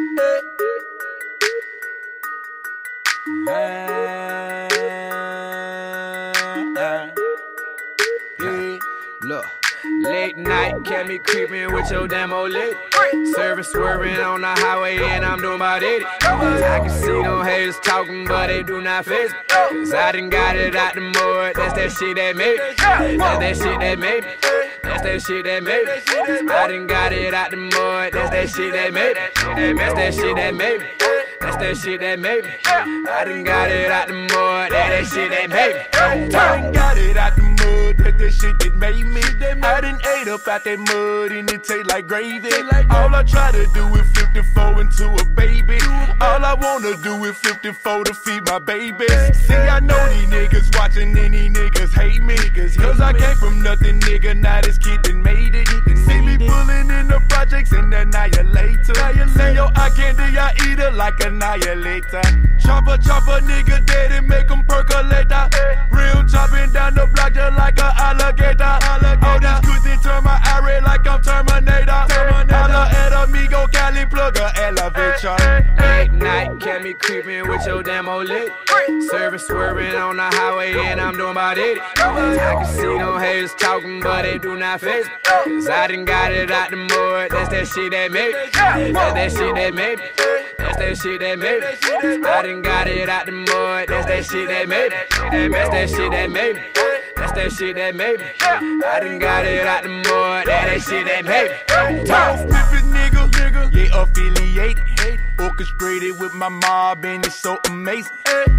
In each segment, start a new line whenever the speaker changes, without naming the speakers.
Look, late night, kept me creeping with your damn old lady. Service swerving on the highway and I'm doing about 80. I can see them haters talking, but they do not faze me. Cause I done got it out the mud, that's that shit that made me. That's that shit that made me. That's that shit that made me. I done got it out the mud, that's that shit that made me. That's that shit that made me. That's that shit that made me. I done got it out the mud, that's that shit that made me.
I done got it out the mud, that's that shit that made me. I done ate up out that mud and it taste like gravy. All I try to do is 54 into a baby. All I wanna do is 54 to feed my baby. See, I know these niggas watching and these niggas hate me. Cause I came from nothing, nigga, now this kid done made it. See me pulling in the projects and annihilator. See your eye candy, I eat it like annihilator. Chopper, nigga dead and make them percolate. Real chopping down the block just like an alligator. All this pussy turn my eye like I'm Terminator. Holla at amigo, Cali plug a elevator.
Late night, kept me creeping with your damn old lady. Service swerving on the highway and I'm doing about 80. I can see them haters talking, but they do not faze me. Cause I done got it out the mud, that's that shit that made me. That's that shit that made me. That's that shit that made me. I done got it out the mud, that's that shit that made me. That's that shit that made me. That's that shit that made me. I done got it out the mud, that's that shit that made me.
Top flippin' nigga, yeah, affiliated. Orchestrated with my mob and it's so amazing.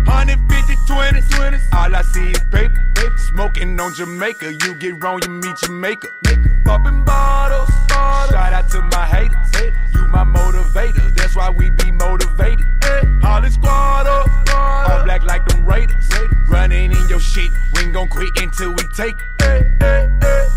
150 20s, all I see is paper. Smoking on Jamaica, you get wrong, you meet Jamaica. Popping bottles, shout out to my haters. You my motivators, that's why we be motivated. Holly squad up, all black like them Raiders. Running in your shit, we ain't gon' quit until we take it.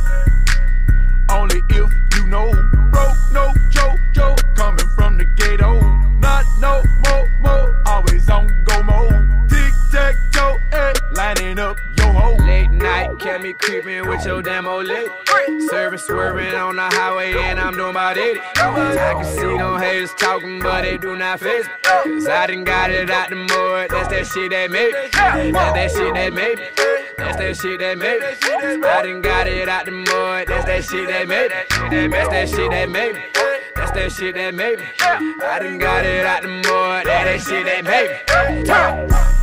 Only if you know, bro, no joke, coming from the ghetto. Not no more, always on go mode. Tic-tac-toe, lining up yo ho.
Late night, kept me creeping with your damn old lady. Service swerving on the highway and I'm doing about 80. I can see them haters talking, but they do not faze me. Cause I done got it out the mud, that's that shit that made me. That's that shit that made me. That's that shit that made me. I done got it out the mud, that's that shit that made me. That's that shit that made me. That's that shit that made me. I done got it out the mud, that's that shit that made me.